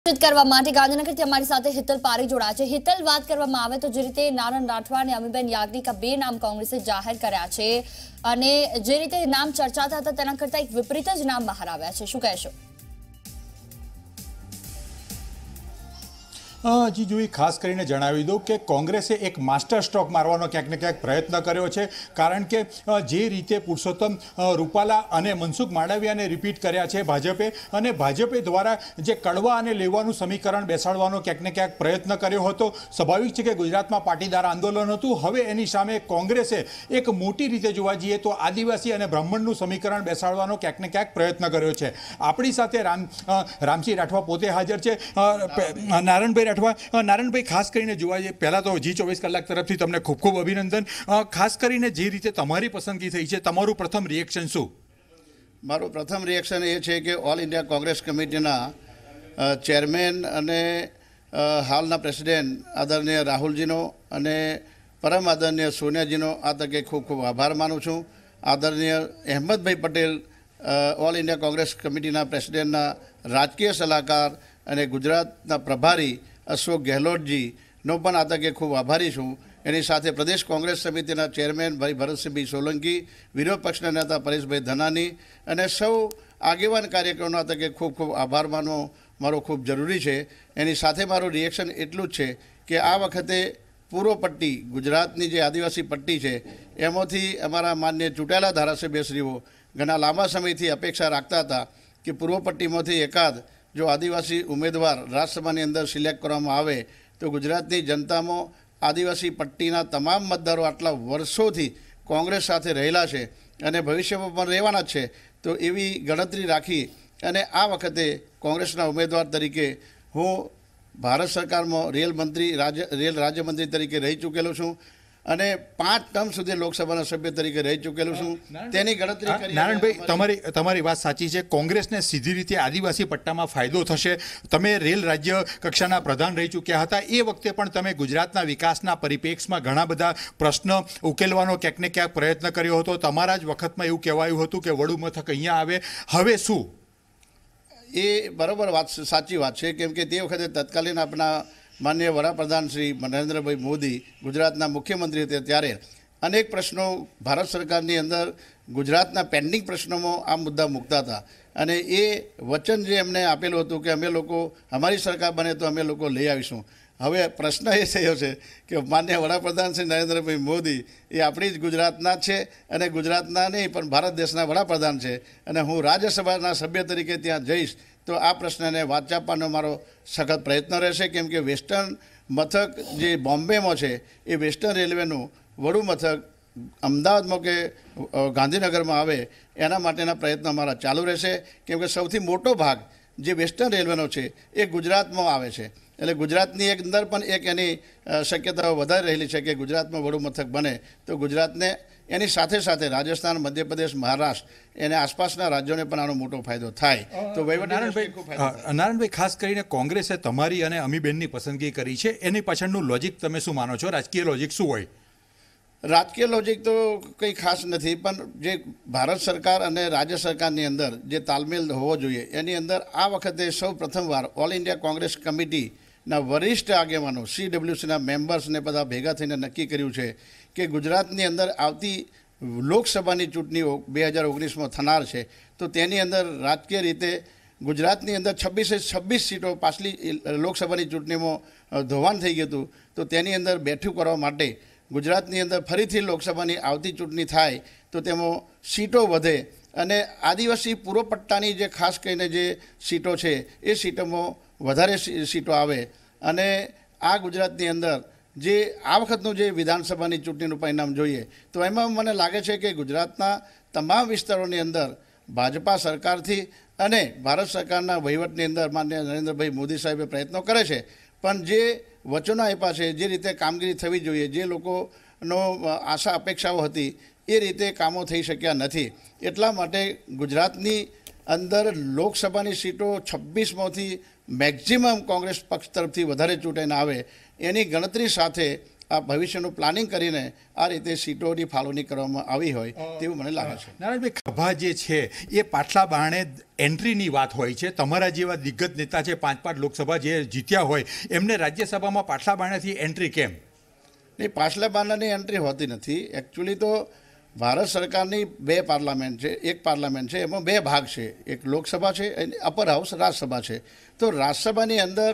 કરવા માટે ગાંધીનગરથી અમારી સાથે હિતલ પારી જોડાયા છે। હિતલ, વાત કરવામાં આવે તો જે રીતે નારણ રાઠવા અને અમીબેન યાજ્ઞિકા બે નામ કોંગ્રેસે જાહેર કર્યા છે અને જે રીતે નામ ચર્ચાતા હતા તેના કરતા એક વિપરીત જ નામ બહાર આવ્યા છે, શું કહેશો? જી જોઈ, ખાસ કરીને જણાવી દઉં કે કોંગ્રેસે એક માસ્ટર સ્ટ્રોક મારવાનો ક્યાંક ને ક્યાંક પ્રયત્ન કર્યો છે, કારણ કે જે રીતે પુરુષોત્તમ રૂપાલા અને મનસુખ માંડવિયાને રિપીટ કર્યા છે ભાજપે, અને ભાજપે દ્વારા જે કડવા અને લેવાનું સમીકરણ બેસાડવાનો ક્યાંક ને ક્યાંક પ્રયત્ન કર્યો હતો। સ્વાભાવિક છે કે ગુજરાતમાં પાટીદાર આંદોલન હતું, હવે એની સામે કોંગ્રેસે એક મોટી રીતે જોવા જઈએ તો આદિવાસી અને બ્રાહ્મણનું સમીકરણ બેસાડવાનો ક્યાંક ને ક્યાંક પ્રયત્ન કર્યો છે। આપણી સાથે રામસિંહ રાઠવા પોતે હાજર છે। નારણભાઈ નારણભાઈ, ખાસ કરીને જોવા જઈએ પહેલાં તો ZEE કલાક તરફથી તમને ખૂબ ખૂબ અભિનંદન। ખાસ કરીને જે રીતે તમારી પસંદગી થઈ છે, તમારું પ્રથમ રિએક્શન શું? મારું પ્રથમ રિએક્શન એ છે કે ઓલ ઇન્ડિયા કોંગ્રેસ કમિટીના ચેરમેન અને હાલના પ્રેસિડેન્ટ આદરણીય રાહુલજીનો અને પરમ આદરણીય સોનિયાજીનો આ તકે ખૂબ ખૂબ આભાર માનું છું। આદરણીય અહેમદભાઈ પટેલ, ઓલ ઇન્ડિયા કોંગ્રેસ કમિટીના પ્રેસિડેન્ટના રાજકીય સલાહકાર અને ગુજરાતના પ્રભારી અશોક ગેહલોતજીનો પણ આ તકે ખૂબ આભારી છું। એની સાથે પ્રદેશ કોંગ્રેસ સમિતિના ચેરમેન ભાઈ ભરતસિંહભાઈ સોલંકી, વિરોધ પક્ષના નેતા પરેશભાઈ ધનાની અને સૌ આગેવાન કાર્યકરોનો આ તકે ખૂબ ખૂબ આભાર માનવો મારો ખૂબ જરૂરી છે। એની સાથે મારું રિએક્શન એટલું જ છે કે આ વખતે પૂર્વ પટ્ટી, ગુજરાતની જે આદિવાસી પટ્ટી છે, એમાંથી અમારા માન્ય ચૂંટાયેલા ધારાસભ્યશ્રીઓ ઘણા લાંબા સમયથી અપેક્ષા રાખતા હતા કે પૂર્વ પટ્ટીમાંથી એકાદ જો આદિવાસી ઉમેદવાર રાજ્યસભાની અંદર સિલેક્ટ કરવામાં આવે તો ગુજરાતની જનતામાં આદિવાસી પટ્ટીના તમામ મતદારો આટલા વર્ષોથી કોંગ્રેસ સાથે રહેલા છે અને ભવિષ્યમાં પણ રહેવાના જ છે, તો એવી ગણતરી રાખી અને આ વખતે કોંગ્રેસના ઉમેદવાર તરીકે હું ભારત સરકારમાં રેલ રાજ્યમંત્રી તરીકે રહી ચૂકેલો છું અને 5 ટર્મ સુધી લોકસભાના સભ્ય તરીકે રહી ચૂકેલો છું। તેની ગણતરી કરી। નારણભાઈ, તમારી વાત સાચી છે, કોંગ્રેસને સીધી રીતે આદિવાસી પટ્ટામાં ફાયદો થશે। તમે રેલ રાજ્ય કક્ષાના પ્રધાન રહી ચૂક્યા હતા, એ વખતે પણ તમે ગુજરાતના વિકાસના પરિપ્રેક્ષમાં ઘણા બધા પ્રશ્ન ઉકેલવાનો ક્યાંક ને ક્યાંક પ્રયત્ન કર્યો હતો। તમારા જ વખતમાં એવું કહેવાયું હતું કે વડુ મથક અહીંયા આવે, હવે શું? એ બરાબર વાત, સાચી વાત છે, કેમ કે તે વખતે તત્કાલીન આપણા માનનીય વડાપ્રધાન શ્રી નરેન્દ્રભાઈ મોદી ગુજરાતના મુખ્યમંત્રી હતા, ત્યારે અનેક પ્રશ્નો ભારત સરકારની અંદર ગુજરાતના પેન્ડિંગ પ્રશ્નોમાં આ મુદ્દા મૂકતા હતા અને એ વચન જે એમને આપેલું હતું કે અમે લોકો, અમારી સરકાર બને તો અમે લોકો લઈ આવીશું। હવે પ્રશ્ન એ થયો છે કે માનનીય વડાપ્રધાન શ્રી નરેન્દ્રભાઈ મોદી એ આપણી જ ગુજરાતના જ છે અને ગુજરાતના નહીં પણ ભારત દેશના વડાપ્રધાન છે અને હું રાજ્યસભાના સભ્ય તરીકે ત્યાં જઈશ તો આ પ્રશ્નને વાચા આપવાનો મારો સખત પ્રયત્ન રહેશે, કેમ કે વેસ્ટર્ન મથક જે બોમ્બેમાં છે એ વેસ્ટર્ન રેલવેનું વડુ મથક અમદાવાદમાં કે ગાંધીનગરમાં આવે એના માટેના પ્રયત્નો અમારા ચાલુ રહેશે, કેમ કે સૌથી મોટો ભાગ જે વેસ્ટર્ન રેલવેનો છે એ ગુજરાતમાં આવે છે, એટલે ગુજરાતની એક અંદર પણ એક એની શક્યતાઓ વધારી રહેલી છે કે ગુજરાતમાં વડુ મથક બને તો ગુજરાતને એની સાથે સાથે રાજસ્થાન, મધ્યપ્રદેશ, મહારાષ્ટ્ર એને આસપાસના રાજ્યોને પણ આનો મોટો ફાયદો થાય। તો નારણભાઈ, ખાસ કરીને કોંગ્રેસે તમારી અને અમીબેનની પસંદગી કરી છે, એની પાછળનું લોજિક તમે શું માનો છો? રાજકીય લોજિક શું હોય? રાજકીય લોજિક તો કંઈ ખાસ નથી, પણ જે ભારત સરકાર અને રાજ્ય સરકારની અંદર જે તાલમેલ હોવો જોઈએ એની અંદર આ વખતે સૌ પ્રથમવાર ઓલ ઇન્ડિયા કોંગ્રેસ કમિટીના વરિષ્ઠ આગેવાનો CWCના મેમ્બર્સને બધા ભેગા થઈને નક્કી કર્યું છે કે ગુજરાતની અંદર આવતી લોકસભાની ચૂંટણીઓ 2019માં થનાર છે, તો તેની અંદર રાજકીય રીતે ગુજરાતની અંદર 26 સીટો પાછલી લોકસભાની ચૂંટણીમાં ધોવાણ થઈ ગયું હતું, તો તેની અંદર બેઠું કરવા માટે ગુજરાતની અંદર ફરીથી લોકસભાની આવતી ચૂંટણી થાય તો તેમાં સીટો વધે અને આદિવાસી પૂર્વ પટ્ટાની જે ખાસ કરીને જે સીટો છે એ સીટોમાં વધારે સીટો આવે અને આ ગુજરાતની અંદર જે આ વખતનું જે વિધાનસભાની ચૂંટણીનું પરિણામ જોઈએ તો એમાં મને લાગે છે કે ગુજરાતના તમામ વિસ્તારોની અંદર ભાજપા સરકારથી અને ભારત સરકારના વહીવટની અંદર માનનીય નરેન્દ્રભાઈ મોદી સાહેબે પ્રયત્નો કરે છે, પણ જે વચનો આપ્યા છે, જે રીતે કામગીરી થવી જોઈએ, જે લોકોનો આશા અપેક્ષાઓ હતી એ રીતે કામો થઈ શક્યા નથી। એટલા માટે ગુજરાતની અંદર લોકસભાની સીટો 26માંથી મેક્સિમમ કોંગ્રેસ પક્ષ તરફથી વધારે ચૂંટાઈને આવે એની ગણતરી સાથે આ ભવિષ્યનું પ્લાનિંગ કરીને આ રીતે સીટોની ફાળવણી કરવામાં આવી હોય તેવું મને લાગે છે. નારાયણભાઈ, ખભા જે છે એ પાટલા બારણે એન્ટ્રીની વાત હોય છે. તમારા જેવા દિગ્ગજ નેતા છે, 5 લોકસભા જે જીત્યા હોય, એમને રાજ્યસભામાં પાટલા બારણેથી એન્ટ્રી કેમ? નહીં, પાછલા બારણાની એન્ટ્રી હોતી નથી. એકચ્યુઅલી તો ભારત સરકારની 2 પાર્લામેન્ટ છે, એક પાર્લામેન્ટ છે, એમાં 2 ભાગ છે. એક લોકસભા છે અને અપર હાઉસ રાજ્યસભા છે. તો રાજ્યસભાની અંદર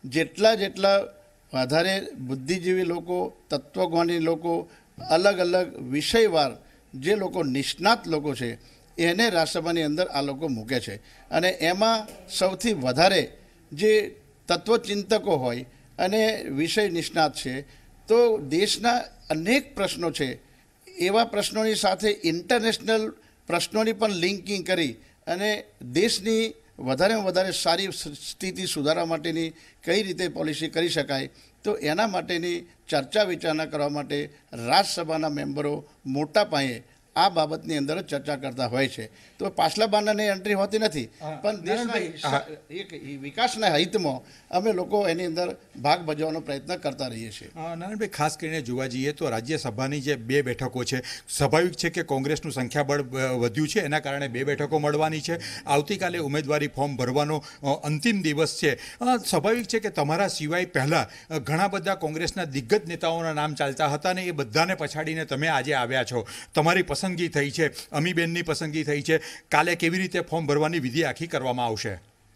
જેટલા વધારે બુદ્ધિજીવી લોકો, તત્વજ્ઞાની લોકો, અલગ અલગ વિષયવાર જે લોકો નિષ્ણાત લોકો છે એને રાજ્યસભાની અંદર આ લોકો મૂકે છે. અને એમાં સૌથી વધારે જે તત્વચિંતકો હોય અને વિષય નિષ્ણાત છે, તો દેશના અનેક પ્રશ્નો છે, એવા પ્રશ્નોની સાથે ઇન્ટરનેશનલ પ્રશ્નોની પણ લિંકિંગ કરી અને દેશની વધારેમાં વધારે સારી સ્થિતિ સુધારવા માટેની કઈ રીતે પોલિસી કરી શકાય, તો એના માટેની ચર્ચા વિચારણા કરવા માટે રાજ્યસભાના મેમ્બરો મોટા પાયે આ બાબતની અંદર ચર્ચા કરતા હોય છે. તો પાછલા બારણાની એન્ટ્રી હોતી નથી, પણ દેશના એક વિકાસના હિતમાં અમે લોકો એની અંદર ભાગ ભજવવાનો પ્રયત્ન કરતા રહીએ છીએ. નારાયણભાઈ, ખાસ કરીને જોવા જઈએ તો રાજ્યસભાની જે 2 બેઠકો છે, સ્વાભાવિક છે કે કોંગ્રેસનું સંખ્યાબળ વધ્યું છે, એના કારણે 2 બેઠકો મળવાની છે. આવતીકાલે ઉમેદવારી ફોર્મ ભરવાનો અંતિમ દિવસ છે. સ્વાભાવિક છે કે તમારા સિવાય પહેલાં ઘણા બધા કોંગ્રેસના દિગ્ગજ નેતાઓના નામ ચાલતા હતા ને એ બધાને પછાડીને તમે આજે આવ્યા છો. તમારી પસંદગી થઈ છે, અમીબેનની પસંદગી થઈ છે. કાલે કેવી રીતે ફોર્મ ભરવાની વિધિ આખી કરવામાં આવશે?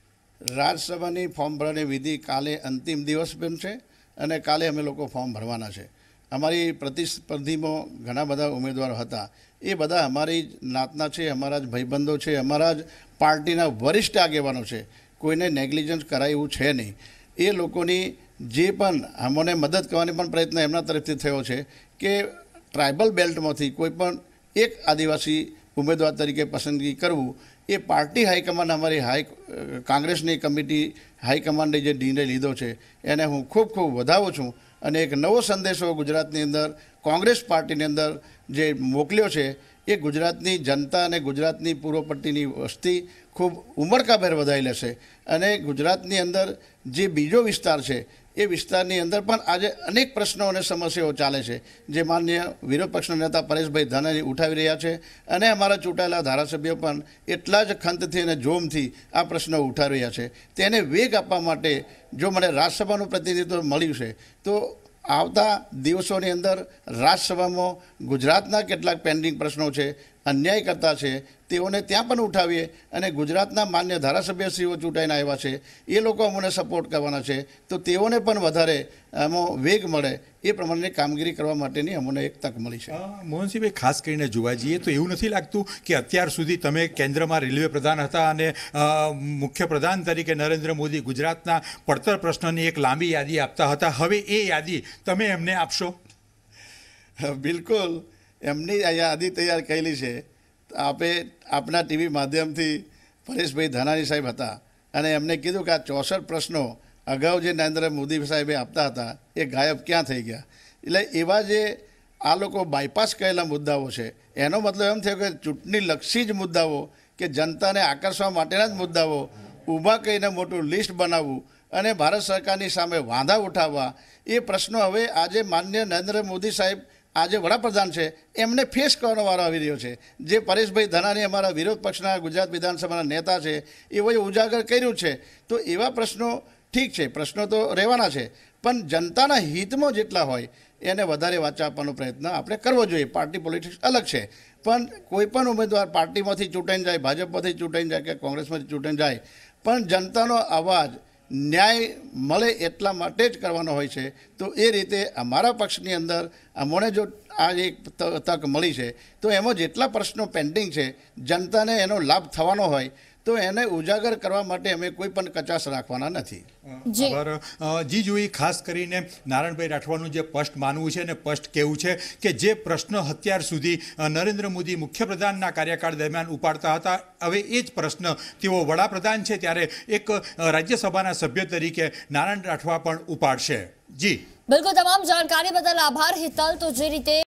રાજ્યસભાની ફોર્મ ભરવાની વિધિ કાલે અંતિમ દિવસ પણ છે અને કાલે અમે લોકો ફોર્મ ભરવાના છે. અમારી પ્રતિસ્પર્ધીમાં ઘણા બધા ઉમેદવારો હતા, એ બધા અમારી નાતના છે, અમારા જ ભાઈબંધો છે, અમારા જ પાર્ટીના વરિષ્ઠ આગેવાનો છે. કોઈને નેગ્લિજન્સ કરાય એવું છે નહીં. એ લોકોની જે પણ અમને મદદ કરવાની પણ પ્રયત્ન એમના તરફથી થયો છે કે ટ્રાઇબલ બેલ્ટમાંથી કોઈ પણ એક આદિવાસી ઉમેદવાર તરીકે પસંદગી કરવું, એ પાર્ટી હાઈકમાન્ડ, અમારી કોંગ્રેસની કમિટી હાઈકમાન્ડે જે નિર્ણય લીધો છે એને હું ખૂબ ખૂબ વધાવું છું. અને એક નવો સંદેશો ગુજરાતની અંદર કોંગ્રેસ પાર્ટીની અંદર જે મોકલ્યો છે, એ ગુજરાતની જનતા અને ગુજરાતની પૂર્વ પટ્ટીની વસ્તી ખૂબ ઉમળકાભેર વધારી લેશે. અને ગુજરાતની અંદર જે બીજો વિસ્તાર છે એ વિસ્તારની અંદર પણ આજે અનેક પ્રશ્નો અને સમસ્યાઓ ચાલે છે, જે માનનીય વિરોધ પક્ષના નેતા પરેશભાઈ ધાનાણી ઉઠાવી રહ્યા છે. અને અમારા ચૂંટાયેલા ધારાસભ્યો પણ એટલા જ ખંતથી અને જોમથી આ પ્રશ્નો ઉઠાવી રહ્યા છે. તેને વેગ આપવા માટે જો મને રાજ્યસભાનું પ્રતિનિધિત્વ મળ્યું છે, તો આવતા દિવસોની અંદર રાજ્યસભામાં ગુજરાતના કેટલાક પેન્ડિંગ પ્રશ્નો છે, અન્યાયકર્તા છે, તેઓને ત્યાં પણ ઉઠાવીએ. અને ગુજરાતના માન્ય ધારાસભ્યશ્રીઓ ચૂંટાઈને આવ્યા છે, એ લોકો અમને સપોર્ટ કરવાના છે, તો તેઓને પણ વધારે આમાં વેગ મળે એ પ્રમાણેની કામગીરી કરવા માટેની અમને એક તક મળી છે. મોહનસિંહભાઈ, ખાસ કરીને જોવા જઈએ તો એવું નથી લાગતું કે અત્યાર સુધી તમે કેન્દ્રમાં રેલવે પ્રધાન હતા અને મુખ્ય પ્રધાન તરીકે નરેન્દ્ર મોદી ગુજરાતના પડતર પ્રશ્નોની એક લાંબી યાદી આપતા હતા, હવે એ યાદી તમે એમને આપશો? બિલકુલ, એમની આ યાદી તૈયાર કરેલી છે. આપના ટીવી માધ્યમથી પરેશભાઈ ધાનાણી સાહેબ હતા અને એમને કીધું કે આ 64 પ્રશ્નો અગાઉ જે નરેન્દ્ર મોદી સાહેબે આપતા હતા એ ગાયબ ક્યાં થઈ ગયા. એટલે એવા જે આ લોકો બાયપાસ કરેલા મુદ્દાઓ છે, એનો મતલબ એમ થયો કે ચૂંટણીલક્ષી જ મુદ્દાઓ, કે જનતાને આકર્ષવા માટેના જ મુદ્દાઓ ઊભા કરીને મોટું લિસ્ટ બનાવવું અને ભારત સરકારની સામે વાંધા ઉઠાવવા, એ પ્રશ્નો હવે આજે માનનીય નરેન્દ્ર મોદી સાહેબ આજે વડાપ્રધાન છે એમને ફેસ કરવાનો વારો આવી રહ્યો છે. જે પરેશભાઈ ધાનાણી અમારા વિરોધ પક્ષના ગુજરાત વિધાનસભાના નેતા છે, એઓએ ઉજાગર કર્યું છે. તો એવા પ્રશ્નો ઠીક છે, પ્રશ્નો તો રહેવાના છે, પણ જનતાના હિતમાં જેટલા હોય એને વધારે વાચા આપવાનો પ્રયત્ન આપણે કરવો જોઈએ. પાર્ટી પોલિટિક્સ અલગ છે, પણ કોઈ પણ ઉમેદવાર પાર્ટીમાંથી ચૂંટાઈને જાય, ભાજપમાંથી ચૂંટાઈને જાય કે કોંગ્રેસમાંથી ચૂંટાઈને જાય, પણ જનતાનો અવાજ ન્યાય મળે એટલા માટે જ કરવાનો હોય છે. તો એ રીતે અમારા પક્ષની અંદર અમને જો આ એક તક મળી છે, તો એમાં જેટલા પ્રશ્નો પેન્ડિંગ છે, જનતાને એનો લાભ થવાનો હોય, તો એને ઉજાગર કરવા માટે અમે કોઈ પણ કચાશ રાખવાના નથી. જી જોઈ, ખાસ કરીને નારણભાઈ રાઠવાનું જે સ્પષ્ટ માનવું છે ને સ્પષ્ટ કહેવું છે કે જે પ્રશ્ન અત્યાર સુધી નરેન્દ્ર મોદી મુખ્યપ્રધાનના કાર્યકાળ દરમિયાન ઉપાડતા હતા, હવે એ જ પ્રશ્ન તેઓ વડાપ્રધાન છે ત્યારે એક રાજ્યસભાના સભ્ય તરીકે નારણ રાઠવા પણ ઉપાડશે. જી બિલકુલ, તમામ જાણકારી બદલ આભાર હિતલ. તો જે રીતે